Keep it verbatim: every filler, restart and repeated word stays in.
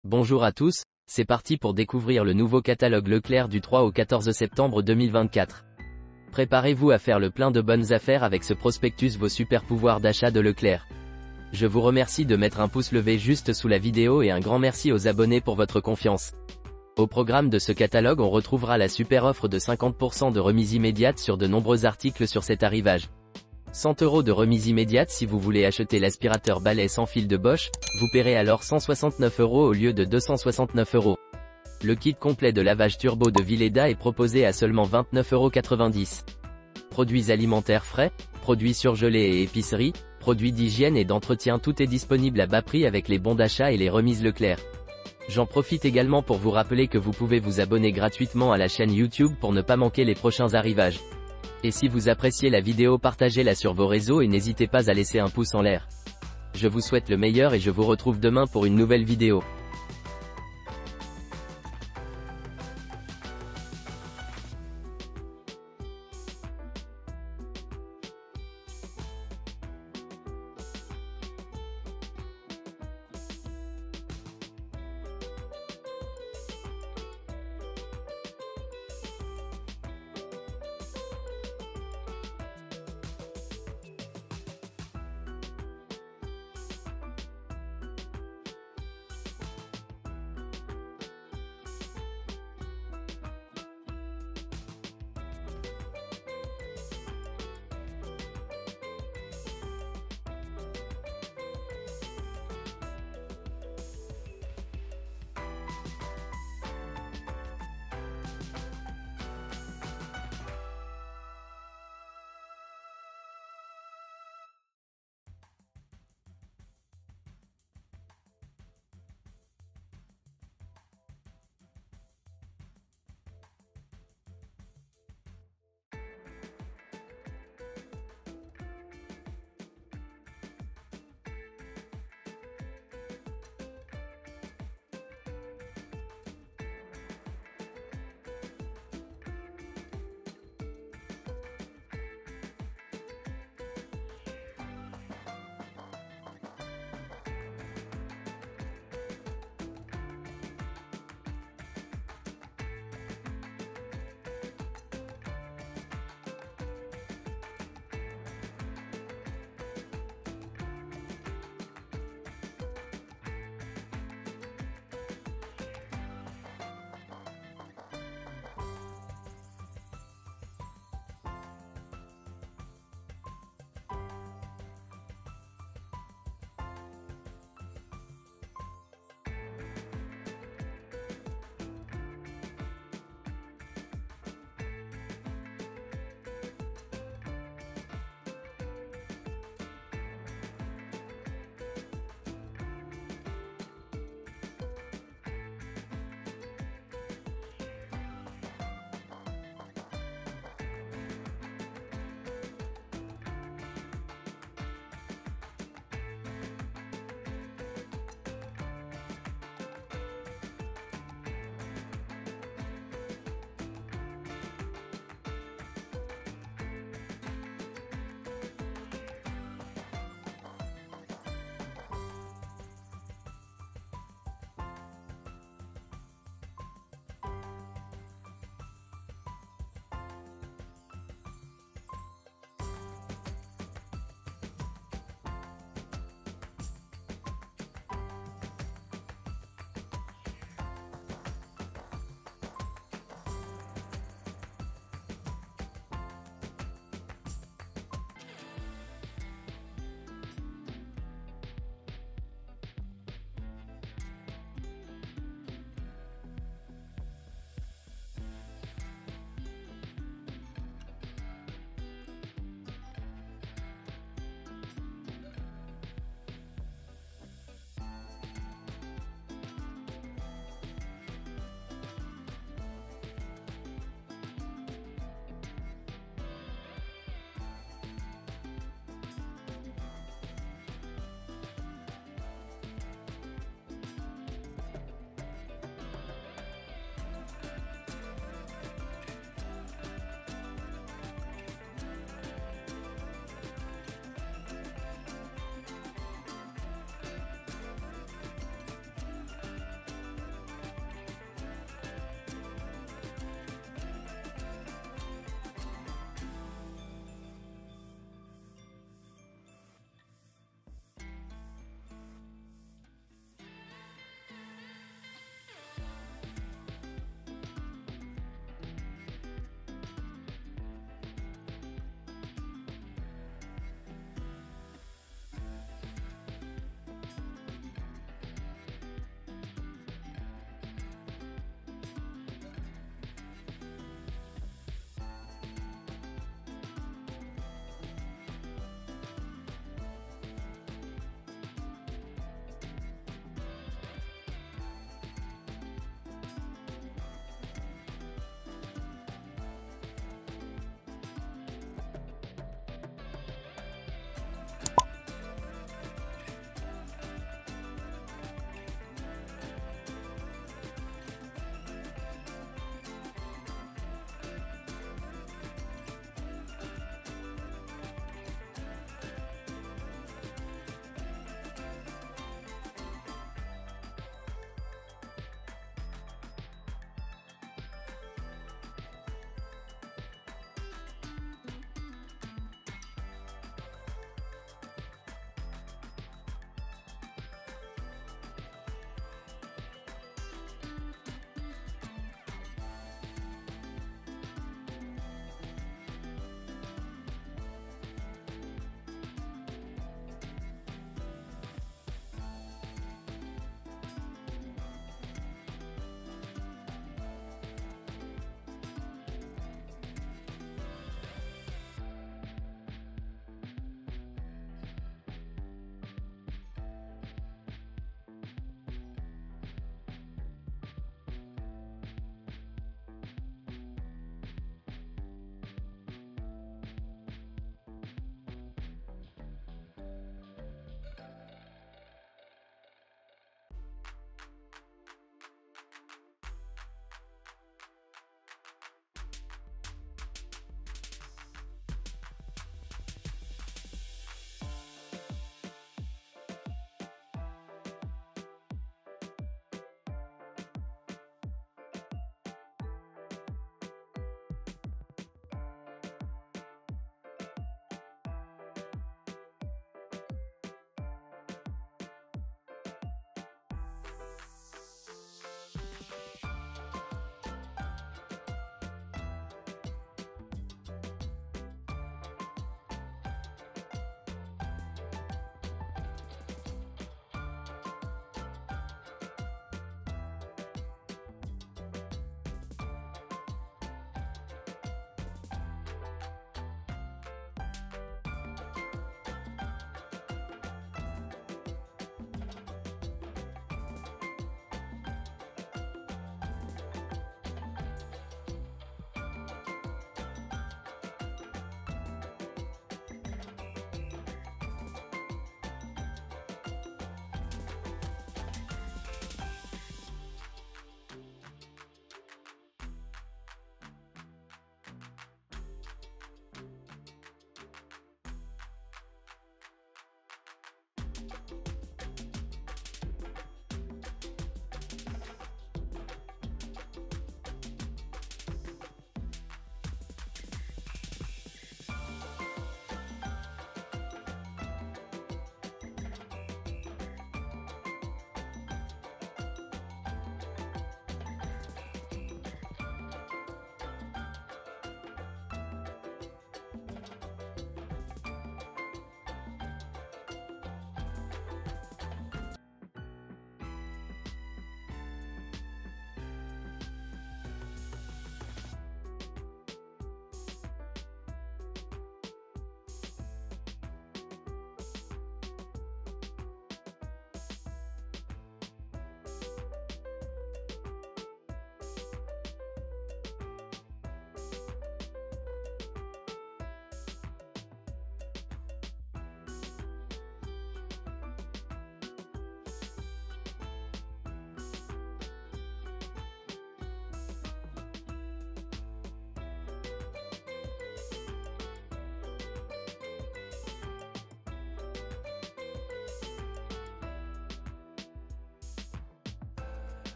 Bonjour à tous, c'est parti pour découvrir le nouveau catalogue Leclerc du trois au quatorze septembre deux mille vingt-quatre. Préparez-vous à faire le plein de bonnes affaires avec ce prospectus, vos super pouvoirs d'achat de Leclerc. Je vous remercie de mettre un pouce levé juste sous la vidéo et un grand merci aux abonnés pour votre confiance. Au programme de ce catalogue, on retrouvera la super offre de cinquante pour cent de remise immédiate sur de nombreux articles sur cet arrivage. cent euros de remise immédiate si vous voulez acheter l'aspirateur balai sans fil de Bosch, vous paierez alors cent soixante-neuf euros au lieu de deux cent soixante-neuf euros. Le kit complet de lavage turbo de Vileda est proposé à seulement vingt-neuf euros quatre-vingt-dix. Produits alimentaires frais, produits surgelés et épicerie, produits d'hygiène et d'entretien, tout est disponible à bas prix avec les bons d'achat et les remises Leclerc. J'en profite également pour vous rappeler que vous pouvez vous abonner gratuitement à la chaîne YouTube pour ne pas manquer les prochains arrivages. Et si vous appréciez la vidéo, partagez-la sur vos réseaux et n'hésitez pas à laisser un pouce en l'air. Je vous souhaite le meilleur et je vous retrouve demain pour une nouvelle vidéo.